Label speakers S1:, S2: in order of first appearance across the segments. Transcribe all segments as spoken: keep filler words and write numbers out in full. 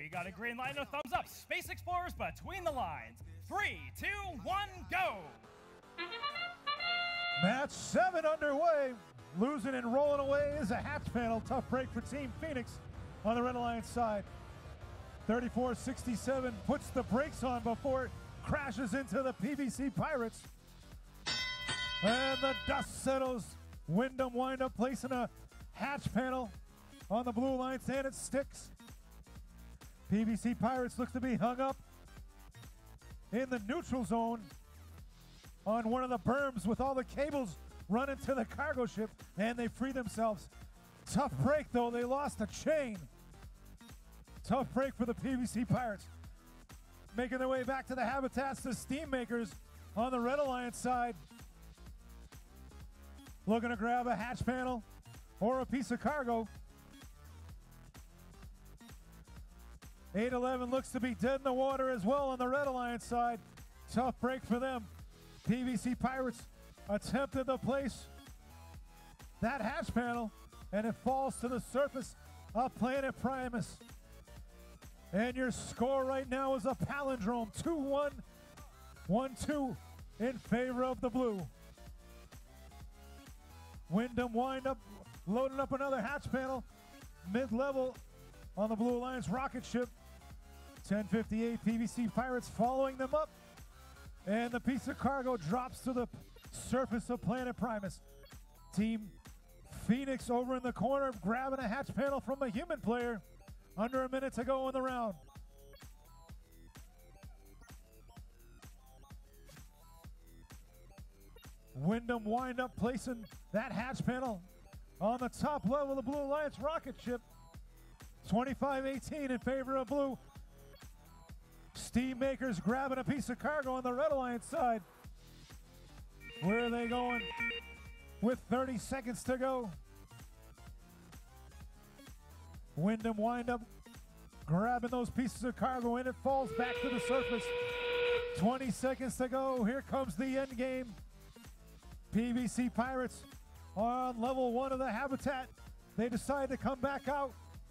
S1: We got a green light and a thumbs up. Space Explorers between the lines. Three, two, one, go!
S2: Match seven underway. Losing and rolling away is a hatch panel. Tough break for Team Phoenix on the Red Alliance side. thirty-four sixty-seven puts the brakes on before it crashes into the P V C Pirates. And the dust settles. Wyndham wind up placing a hatch panel on the Blue Alliance and it sticks. P V C Pirates looks to be hung up in the neutral zone on one of the berms with all the cables running to the cargo ship, and they free themselves. Tough break though, they lost a chain. Tough break for the P V C Pirates. Making their way back to the habitats, the Steam Makers on the Red Alliance side. Looking to grab a hatch panel or a piece of cargo. eight eleven looks to be dead in the water as well on the Red Alliance side. Tough break for them. P V C Pirates attempted to place that hatch panel, and it falls to the surface of Planet Primus. And your score right now is a palindrome, two one, one two in favor of the blue. Wyndham wind up, loading up another hatch panel, mid-level on the Blue Alliance rocket ship. ten fifty-eight P V C Pirates following them up, and the piece of cargo drops to the surface of Planet Primus. Team Phoenix over in the corner grabbing a hatch panel from a human player. Under a minute to go in the round. Wyndham wind up placing that hatch panel on the top level of the Blue Alliance rocket ship. twenty-five eighteen in favor of blue. Steam Makers grabbing a piece of cargo on the Red Alliance side. Where are they going? With thirty seconds to go. Wyndham wind up grabbing those pieces of cargo, and it falls back to the surface. twenty seconds to go. Here comes the end game. P V C Pirates are on level one of the habitat. They decide to come back out.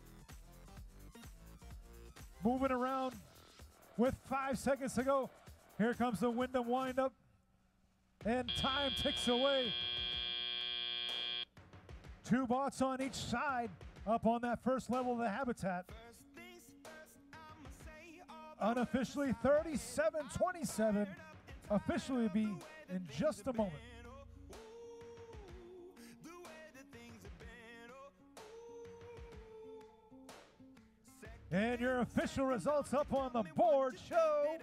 S2: Moving around with five seconds to go. Here comes the Wyndham wind up, and time ticks away. Two bots on each side up on that first level of the habitat. Unofficially thirty-seven twenty-seven. Officially be in just a moment. And your official results up on the board show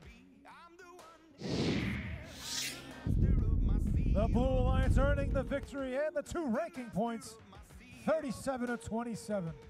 S2: the Blue Alliance earning the victory and the two ranking points, thirty-seven to twenty-seven.